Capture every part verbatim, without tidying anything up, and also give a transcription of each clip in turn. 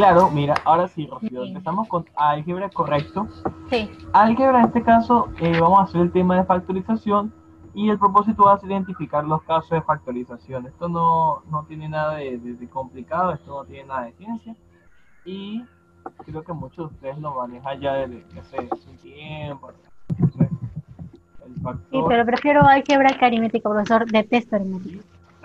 claro, mira, ahora sí, Rocío, Bien. empezamos con álgebra, correcto. Sí. Álgebra, en este caso, eh, vamos a hacer el tema de factorización y el propósito va a ser identificar los casos de factorización. Esto no, no tiene nada de, de- de complicado, esto no tiene nada de ciencia y creo que muchos de ustedes lo manejan ya desde hace, hace un tiempo. Entonces, el Sí, factor, pero prefiero álgebra que aritmética, profesor. Detesto aritmética.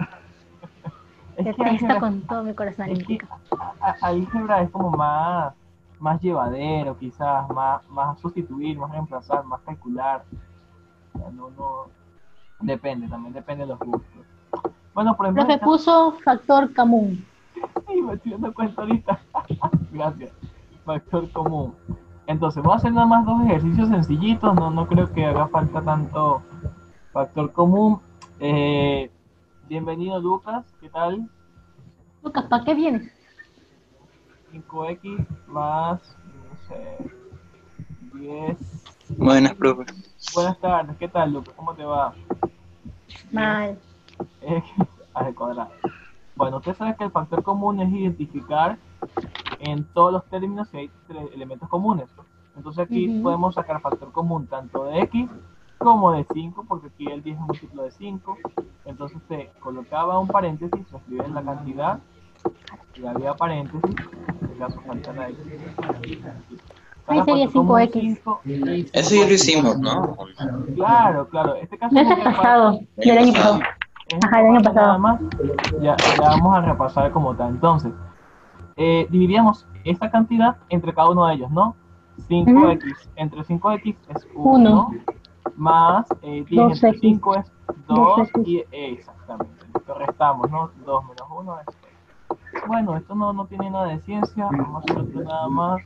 es que Detesto álgebra, con todo mi corazón es que aritmética. a- a- álgebra es como más, más llevadero, quizás, más, más sustituir, más reemplazar, más calcular. O sea, no, no, depende, también depende de los gustos. Bueno, por ejemplo, en Profe el caso, puso factor común. sí, me estoy dando cuenta ahorita. Gracias. Factor común. Entonces, voy a hacer nada más dos ejercicios sencillitos, no, no creo que haga falta tanto factor común. Eh, bienvenido, Lucas, ¿qué tal? Lucas, ¿para qué vienes? cinco x más, no sé, diez Buenas, x. profe. Buenas tardes, ¿qué tal, Lucas? ¿Cómo te va? diez Mal. x al cuadrado. Bueno, usted sabe que el factor común es identificar en todos los términos si hay tres elementos comunes. Entonces aquí Ujú. podemos sacar factor común tanto de x como de cinco, porque aquí el diez es múltiplo de cinco. Entonces se colocaba un paréntesis, se escribe en la cantidad y había paréntesis, en este caso falta la x. Ahí Saca sería factor cinco común x cinco y Eso ya lo cinco x. hicimos, ¿no? ¿O no? Claro, claro, este caso es Mes un repaso, pasado, El del año año pasado. pasado. sí, es un Ajá, el año repaso nada pasado. más. Ya, ya vamos a repasar como tal. Entonces, eh, dividíamos esta cantidad entre cada uno de ellos, ¿no? cinco Ujú. x entre cinco x es Uno, uno, más eh, diez dos entre x cinco es dos dos x y eh, exactamente, lo restamos, ¿no? dos menos uno es seis. Bueno, esto no, no tiene nada de ciencia, vamos a hacer otro nada más.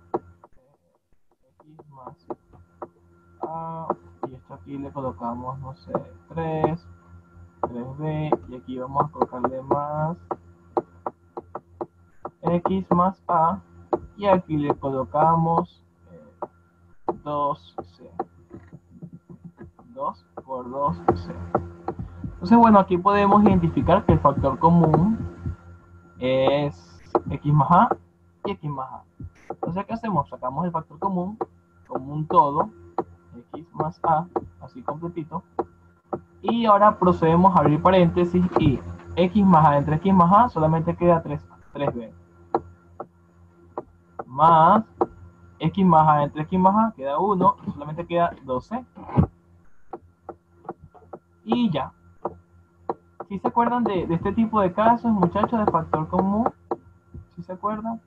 X más A, y esto aquí le colocamos, no sé, tres, tres b, y aquí vamos a colocarle más x más a, y aquí le colocamos eh, dos c, dos por dos c. Entonces, bueno, aquí podemos identificar que el factor común es x más a y x más a. Entonces, ¿qué hacemos? Sacamos el factor común como un todo, x más a, así completito, y ahora procedemos a abrir paréntesis y x más a entre x más a solamente queda tres, tres b, más x más a entre x más a queda uno, solamente queda doce, y ya. ¿Sí se acuerdan de, de este tipo de casos, muchachos, de factor común? ¿Sí se acuerdan?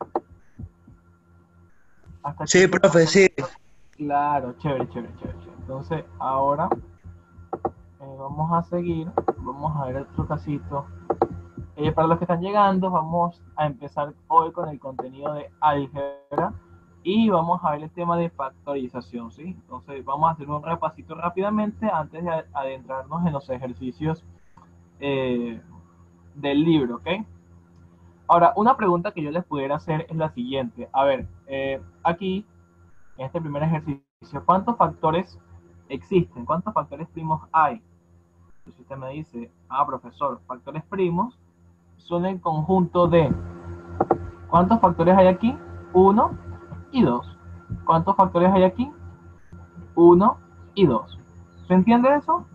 Hasta aquí Sí, se... profe, sí. Claro, chévere, chévere, chévere, chévere. Entonces, ahora eh, vamos a seguir, vamos a ver otro casito. Eh, para los que están llegando, vamos a empezar hoy con el contenido de álgebra y vamos a ver el tema de factorización, ¿sí? Entonces, vamos a hacer un repasito rápidamente antes de adentrarnos en los ejercicios eh, del libro, ¿ok? Ahora, una pregunta que yo les pudiera hacer es la siguiente. A ver, eh, aquí, en este primer ejercicio, ¿cuántos factores existen? ¿Cuántos factores primos hay? Entonces usted me dice, ah, profesor, factores primos son el conjunto de... ¿Cuántos factores hay aquí? Uno y dos. ¿Cuántos factores hay aquí? Uno y dos. ¿Se entiende eso?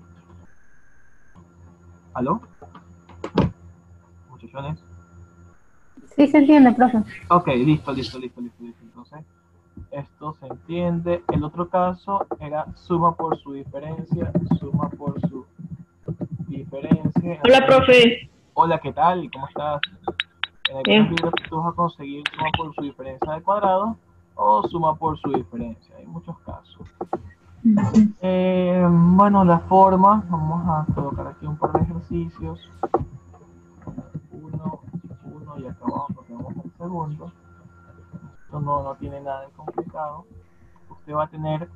¿Aló? Muchachones. Sí se entiende, profe. Ok, listo, listo, listo, listo, listo. Entonces, esto se entiende. El otro caso era suma por su diferencia, suma por su diferencia. Hola, profe. Hola, ¿qué tal? ¿Cómo estás? En algunos Bien. libros tú vas a conseguir suma por su diferencia de cuadrado o suma por su diferencia. Hay muchos casos. Eh, bueno, la forma, vamos a colocar aquí un par de ejercicios. Uno, uno y acá abajo tenemos el segundo. Esto no, no tiene nada de complicado. Usted va a tener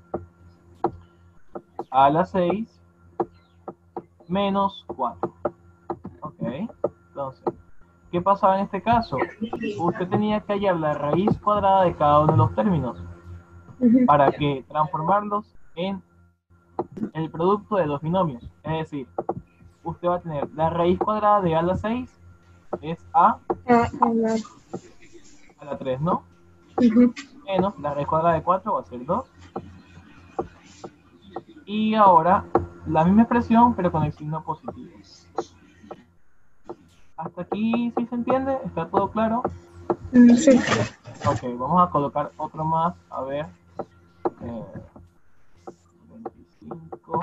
a la seis menos cuatro. Ok, entonces, ¿qué pasaba en este caso? Usted tenía que hallar la raíz cuadrada de cada uno de los términos para que transformarlos en el producto de dos binomios. Es decir, usted va a tener la raíz cuadrada de a a la seis es a, a a la tres, ¿no? Ujú. Menos la raíz cuadrada de cuatro va a ser dos. Y ahora la misma expresión, pero con el signo positivo. ¿Hasta aquí sí se entiende? ¿Está todo claro? Mm, sí. Ok, vamos a colocar otro más. A ver. Eh, veinticinco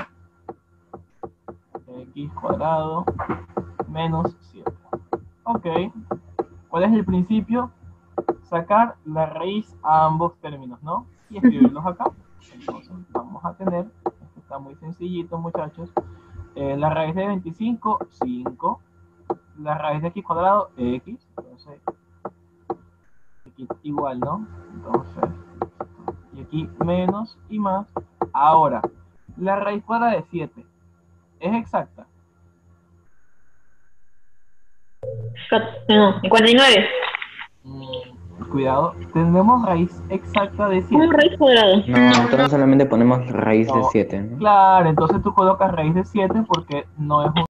x cuadrado menos siete. Ok. ¿Cuál es el principio? Sacar la raíz a ambos términos, ¿no? Y escribirlos acá. Entonces vamos a tener, esto está muy sencillito, muchachos. Eh, la raíz de veinticinco, cinco. La raíz de x cuadrado, x. Entonces, x igual, ¿no? Entonces, y aquí menos y más. Ahora, la raíz cuadrada de siete, ¿es exacta? No, cincuenta y nueve. Mm, cuidado, tenemos raíz exacta de ¿Cómo siete. raíz cuadrada? No, entonces solamente ponemos raíz de No, siete, ¿no? claro, entonces tú colocas raíz de siete porque no es un